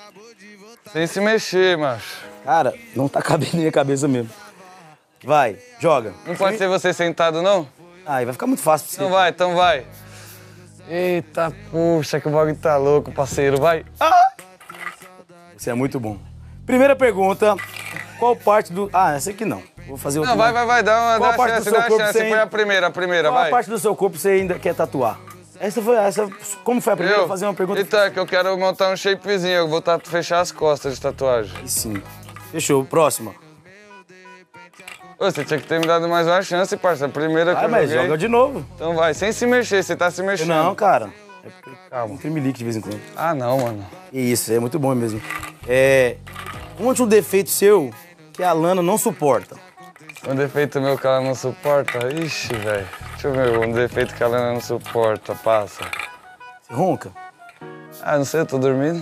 Sem se mexer, macho. Cara, não tá cabendo na minha cabeça mesmo. Vai, joga. Não pode ser você sentado, não? Aí vai ficar muito fácil pra você. Então vai, então vai. Eita, puxa, que o bagulho tá louco, parceiro, vai. Ah! Você é muito bom. Primeira pergunta, qual parte do... Ah, essa aqui não. Vou fazer outra. Não, vai, dá uma Qual parte do seu corpo você Foi a primeira, Qual vai. a parte do seu corpo você ainda quer tatuar? Como foi a primeira? Vou fazer uma pergunta. Então, é que eu quero montar um shapezinho, eu vou fechar as costas de tatuagem. Aí sim. Fechou, próxima. Ô, você tinha que ter me dado mais uma chance, parça. A primeira que eu mas joguei. joga de novo. Então vai, sem se mexer, você tá se mexendo. Não, cara. É porque Calma. um tremelique de vez em quando. Ah, não, mano. Isso, é muito bom mesmo. Conte um defeito seu que a Lana não suporta. Um defeito meu que ela não suporta? Ixi, velho. Deixa eu ver, um defeito que ela não suporta, passa. Você ronca? Ah, não sei, eu tô dormindo.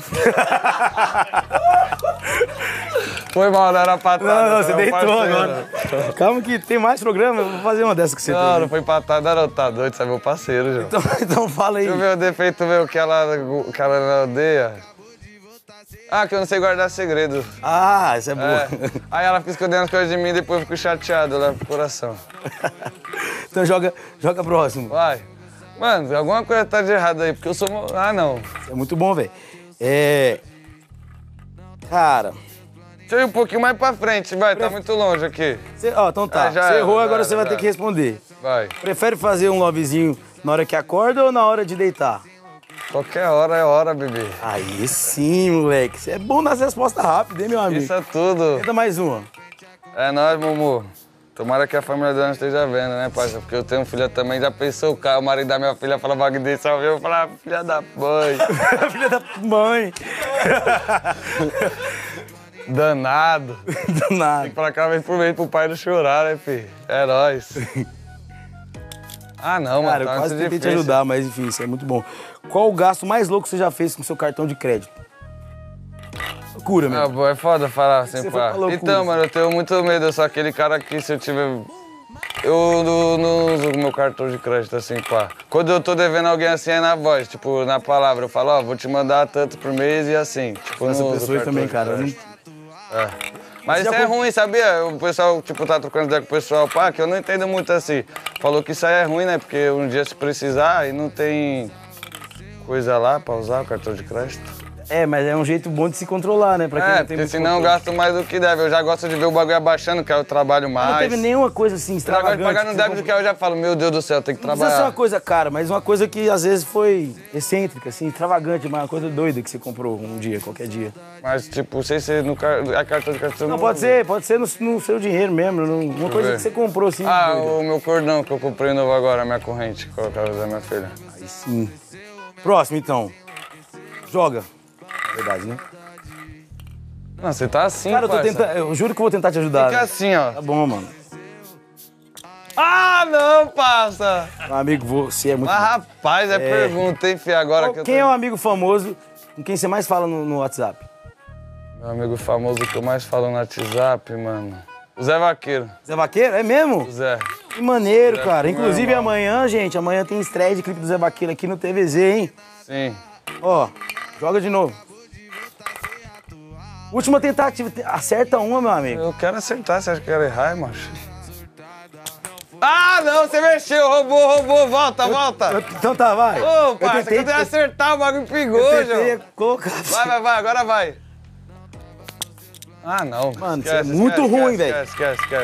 Foi mal, não era patada. Não, você deitou agora. Calma que tem mais programa, eu vou fazer uma dessa que você tem. Não foi patada, não, tá doido, você é meu parceiro, João. Então fala aí. Deixa eu ver o defeito meu que ela não odeia. Ah, que eu não sei guardar segredo. Ah, isso é boa. É. Aí ela fica escondendo as coisas de mim e depois eu fico chateado, eu levo pro coração. Então joga próximo. Vai. Mano, alguma coisa tá de errado aí, porque eu sou... Ah, não. É muito bom, velho. Cara... Deixa eu ir um pouquinho mais pra frente, vai, tá muito longe aqui. Então tá. Você errou, agora você vai ter que responder. Vai. Prefere fazer um lovezinho na hora que acorda ou na hora de deitar? Qualquer hora é hora, bebê. Aí sim, moleque. Você é bom nas respostas rápidas, hein, meu amigo? Isso é tudo. Tenta mais uma. É nóis, Mumu. Tomara que a família dela esteja vendo, né, parça? Porque eu tenho um filho também, já pensou, o marido da minha filha fala bagulho desse, eu falo, filha da mãe. Filha da mãe. Danado. Danado. Tem que falar cada vez por mês pro pai não chorar, né, filho? É nóis. Ah, não, mano, Cara, tá eu quase muito tentei te difícil. ajudar, mas enfim, isso é muito bom. Qual o gasto mais louco que você já fez com seu cartão de crédito? Loucura, meu. Ah, pô, é foda falar assim, Você pá. foi pra loucura, Então, mano, eu tenho muito medo, eu sou aquele cara que se eu tiver... Eu não uso o meu cartão de crédito assim, pá. Quando eu tô devendo alguém assim, é na voz, tipo, na palavra. Eu falo, ó, vou te mandar tanto por mês e assim. Tipo, Essa não uso pessoa cartão também, de cara. crédito. Mas isso é ruim, sabia? O pessoal, tipo, tá trocando ideia com o pessoal, pá, que eu não entendo muito assim. Falou que isso aí é ruim, né? Porque um dia se precisar e não tem coisa lá pra usar o cartão de crédito. Mas é um jeito bom de se controlar, né? Pra quem não tem porque muito senão eu controle. gasto mais do que deve. Eu já gosto de ver o bagulho abaixando, que eu trabalho mais. Não teve nenhuma coisa assim Eu extravagante. gosto de pagar no débito que eu já falo, meu Deus do céu, tem que Não precisa ser trabalhar. uma coisa cara, mas uma coisa que às vezes foi excêntrica, assim, extravagante, uma coisa doida que você comprou um dia, qualquer dia. Mas, tipo, sei se a cartão de crédito... Não, pode ser no seu dinheiro mesmo, uma coisa ver. que você comprou, assim, Ah, doida. o meu cordão que eu comprei novo agora, a minha corrente, colocar da minha filha. Aí sim. Próximo, então. Joga. Verdade, né? Não, você tá assim, Cara, parça. eu juro que eu vou tentar te ajudar. Fica né? assim, ó. Tá bom, mano. Ah, não, parça! Meu amigo, você é muito... Mas, rapaz, pergunta, hein, filho, agora que eu tô... Quem é o amigo famoso com quem você mais fala no WhatsApp? Meu amigo famoso que eu mais falo no WhatsApp, mano. O Zé Vaqueiro. Zé Vaqueiro? É mesmo? O Zé. Que maneiro, Zé cara. foi meu Inclusive irmão. amanhã, gente, amanhã tem estreia de clipe do Zé Vaqueiro aqui no TVZ, hein? Sim. Ó, joga de novo. Última tentativa. Acerta uma, meu amigo. Eu quero acertar, você acha que eu quero errar, macho? Ah, não, você mexeu, roubou, volta. Então tá, vai. Ô, parça, que eu tentei acertar, o bagulho pingou, eu João. tentei colocar... Vai, agora vai. Ah, não. Mano, você é muito ruim, velho. Esquece.